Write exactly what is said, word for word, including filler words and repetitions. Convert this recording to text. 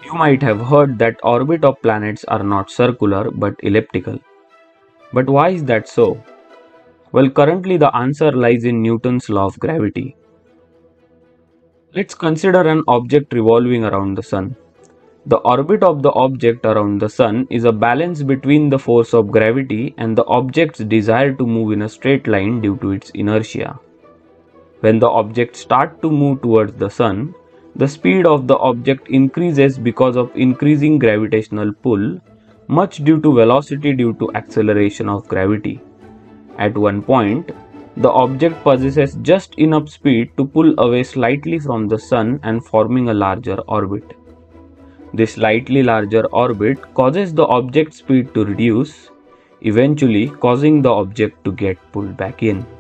You might have heard that orbit of planets are not circular but elliptical. But why is that so? Well, currently the answer lies in Newton's law of gravity. Let's consider an object revolving around the Sun. The orbit of the object around the Sun is a balance between the force of gravity and the object's desire to move in a straight line due to its inertia. When the object starts to move towards the Sun, the speed of the object increases because of increasing gravitational pull, much due to velocity due to acceleration of gravity. At one point, the object possesses just enough speed to pull away slightly from the Sun and forming a larger orbit. This slightly larger orbit causes the object's speed to reduce, eventually causing the object to get pulled back in.